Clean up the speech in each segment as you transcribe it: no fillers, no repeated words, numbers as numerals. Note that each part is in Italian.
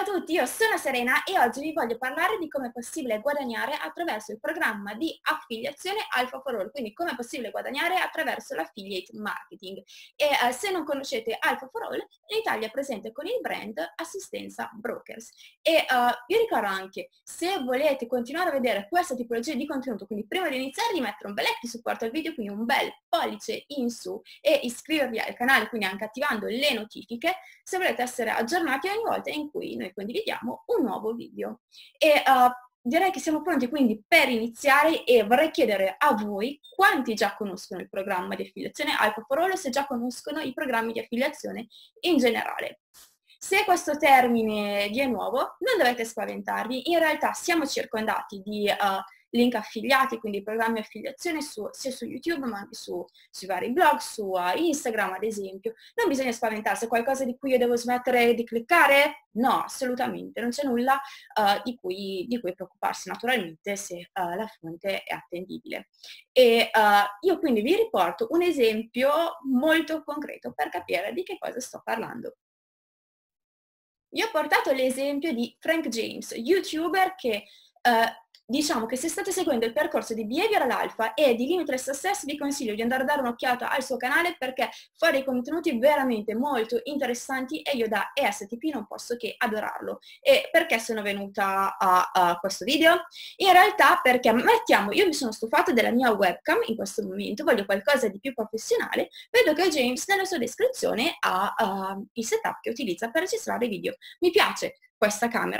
a tutti, io sono Serena e oggi vi voglio parlare di come è possibile guadagnare attraverso il programma di affiliazione Alpha for All, quindi come è possibile guadagnare attraverso l'affiliate marketing. E se non conoscete Alpha for All, in Italia è presente con il brand Assistenza Brokers. E vi ricordo anche, se volete continuare a vedere questa tipologia di contenuto, quindi prima di iniziare di mettere un bel like di supporto al video, quindi un bel pollice in su e iscrivervi al canale, quindi anche attivando le notifiche, se volete essere aggiornati ogni volta in cui noi condividiamo un nuovo video. E direi che siamo pronti quindi per iniziare e vorrei chiedere a voi quanti già conoscono il programma di affiliazione Alpha for All, se già conoscono i programmi di affiliazione in generale. Se questo termine vi è nuovo, non dovete spaventarvi, in realtà siamo circondati di link affiliati, quindi programmi di affiliazione sia su YouTube ma anche sui vari blog, su Instagram ad esempio. Non bisogna spaventarsi, è qualcosa di cui io devo smettere di cliccare? No, assolutamente, non c'è nulla di cui preoccuparsi naturalmente se la fonte è attendibile. E io quindi vi riporto un esempio molto concreto per capire di che cosa sto parlando. Io ho portato l'esempio di Frank James, youtuber che diciamo che se state seguendo il percorso di Behavioral Alpha e di Limitless Success vi consiglio di andare a dare un'occhiata al suo canale perché fa dei contenuti veramente molto interessanti e io da ESTP non posso che adorarlo. E perché sono venuta a questo video? In realtà perché mettiamo, io mi sono stufata della mia webcam in questo momento, voglio qualcosa di più professionale, vedo che James nella sua descrizione ha il setup che utilizza per registrare video. Mi piace questa camera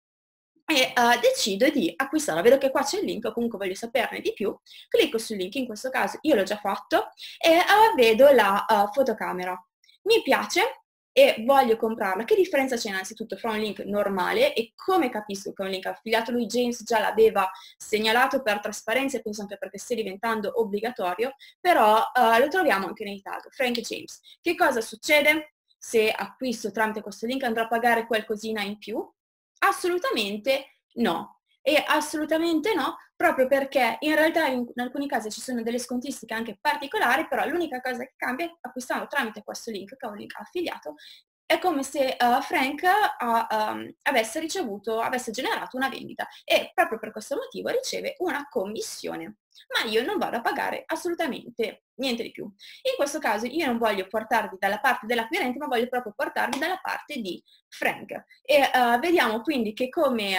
e decido di acquistarla. Vedo che qua c'è il link, comunque voglio saperne di più, clicco sul link, in questo caso io l'ho già fatto, e vedo la fotocamera. Mi piace e voglio comprarla. Che differenza c'è innanzitutto fra un link normale e come capisco che è un link affiliato? Lui James già l'aveva segnalato per trasparenza e penso anche perché stia diventando obbligatorio, però lo troviamo anche nei tag. Frank James. Che cosa succede? Se acquisto tramite questo link andrò a pagare qualcosina in più? Assolutamente no. E assolutamente no, proprio perché in realtà in alcuni casi ci sono delle scontistiche anche particolari, però l'unica cosa che cambia acquistando tramite questo link, che è un link affiliato, è come se Frank avesse generato una vendita e proprio per questo motivo riceve una commissione. Ma io non vado a pagare assolutamente niente di più. In questo caso io non voglio portarvi dalla parte dell'acquirente, ma voglio proprio portarvi dalla parte di Frank. E vediamo quindi che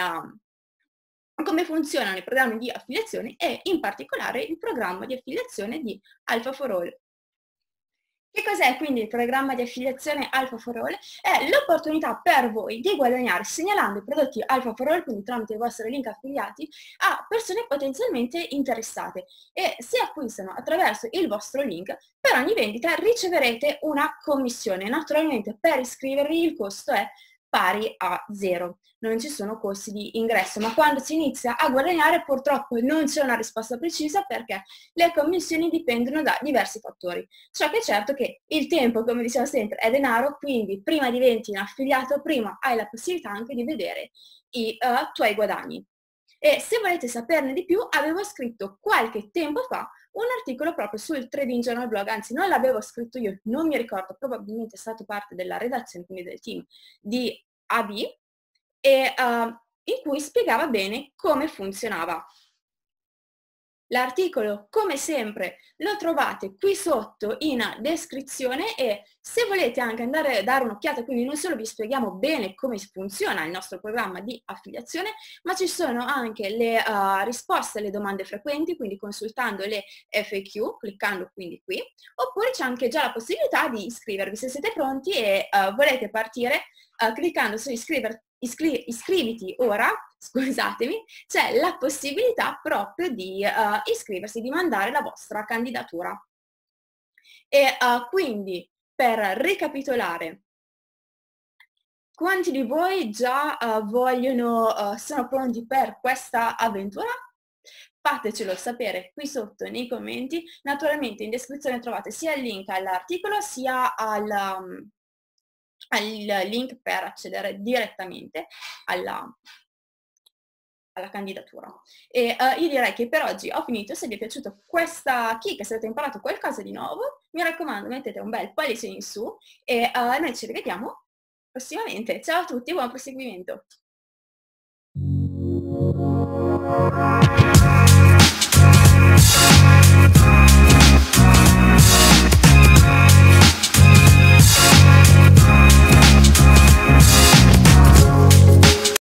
come funzionano i programmi di affiliazione e in particolare il programma di affiliazione di Alpha for All. Che cos'è quindi il programma di affiliazione Alpha for All? È l'opportunità per voi di guadagnare segnalando i prodotti Alpha for All, quindi tramite i vostri link affiliati, a persone potenzialmente interessate e se acquistano attraverso il vostro link, per ogni vendita riceverete una commissione. Naturalmente per iscrivervi il costo è pari a 0. Non ci sono costi di ingresso, ma quando si inizia a guadagnare purtroppo non c'è una risposta precisa perché le commissioni dipendono da diversi fattori. Ciò che è certo che il tempo, come diciamo sempre, è denaro, quindi prima diventi un affiliato, prima hai la possibilità anche di vedere i tuoi guadagni. E se volete saperne di più, avevo scritto qualche tempo fa un articolo proprio sul Trading Journal Blog, anzi non l'avevo scritto io, non mi ricordo, probabilmente è stato parte della redazione, quindi del team di AB, e in cui spiegava bene come funzionava. L'articolo, come sempre, lo trovate qui sotto in descrizione e se volete anche andare a dare un'occhiata, quindi non solo vi spieghiamo bene come funziona il nostro programma di affiliazione, ma ci sono anche le risposte alle domande frequenti, quindi consultando le FAQ, cliccando quindi qui, oppure c'è anche già la possibilità di iscrivervi. Se siete pronti e volete partire, cliccando su iscriviti ora, scusatemi, c'è la possibilità proprio di iscriversi, di mandare la vostra candidatura. E quindi, per ricapitolare, quanti di voi già sono pronti per questa avventura? Fatecelo sapere qui sotto nei commenti. Naturalmente in descrizione trovate sia il link all'articolo sia al link per accedere direttamente alla candidatura. E io direi che per oggi ho finito. Se vi è piaciuta questa kick, se avete imparato qualcosa di nuovo, mi raccomando mettete un bel pollice in su e noi ci rivediamo prossimamente. Ciao a tutti, buon proseguimento.